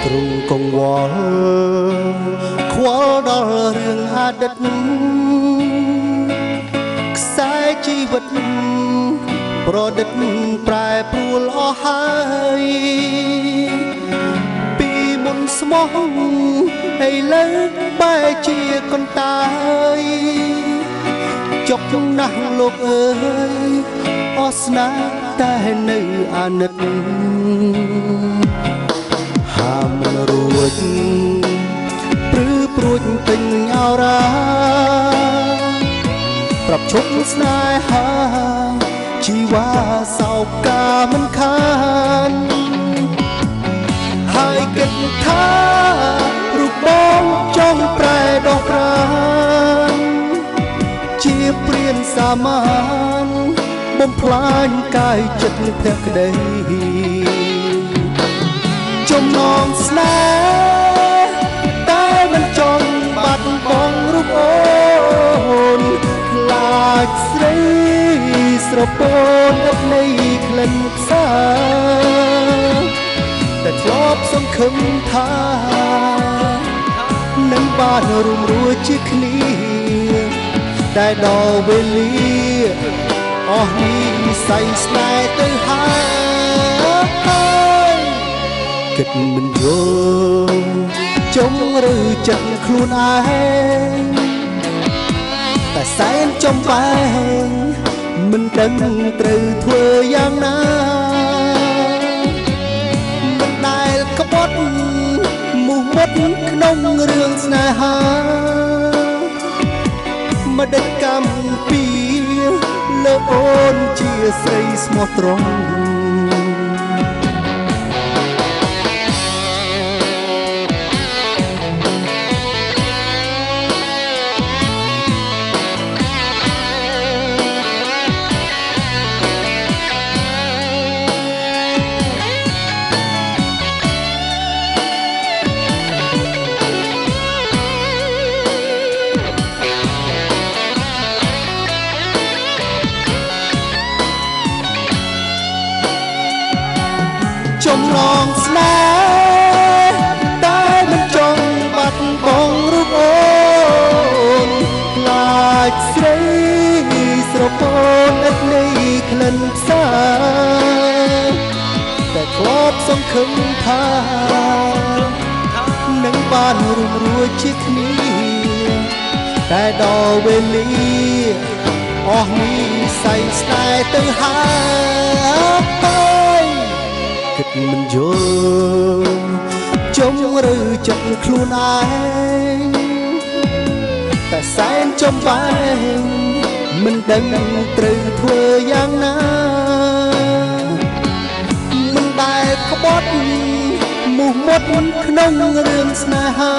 ទ្រង់កង្វល់ខ្វល់ដល់រឿងអតីតខ្សែជីវិតប្រឌិតប្រែប្រួលអស់ហើយពីមុនស្មោះឥឡូវបែរជាកន្តាយចុកណាស់លោកអើយអស្នាតែនៅអាណិតហាមិនរួចព្រឺព្រួចពេញអរាប្រាប់ឈប់ស្នេហាជីវ៉ាសោកកាមិនខានហើយគិតថារូបបងចង់ប្រែដោះប្រានជាព្រានសាមានបំផ្លាញកាយចិត្តភក្តីចំណងស្នេហ៍តែមិនចង់បាត់បង់រូបអូនខ្លាចស្រីស្រពោនឥតន័យក្លិនផ្សាតែធ្លាប់សង្ឃឹមថានឹងបានរួមរួចជាគ្នាតែដល់វេលាអស់និស័យស្នេហ៍ទៅហើយគិតមិនយល់ចុងឬចិត្តខ្លួនឯងតែសែនចំបែងមិនដឹងត្រូវធ្វើយ៉ាងណាមិនដែលក្បត់មោះមុតក្នុងរឿងស្នេហាមិនដេចកម្មពីលើអូនជាស្រីស្មោះត្រង់ចំណងស្នេហ៍តែមិនចង់បាត់បង់រូបអូនខ្លាចស្រីស្រពោនឥតន័យក្លិនផ្សាតែធ្លាប់សង្ឃឹមថានឹងបានរួមរួចជាគ្នាតែដល់វេលាអស់និស័យស្នេហ៍ទៅហើយគិតមិនយល់ចុងឬចិត្តខ្លួនឯងតែសែនចំបែងមិនដឹងត្រូវធ្វើយ៉ាងណាមិនដែលក្បត់មោះមុតក្នុងរឿងស្នេហា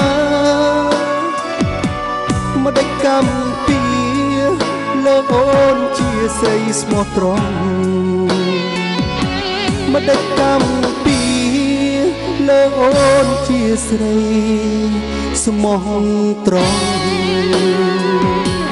មិនដេចកម្មពីលើអូនជាស្រីស្មោះត្រង់មិនដេចកម្មពីលើអូនជាស្រីស្មោះត្រង់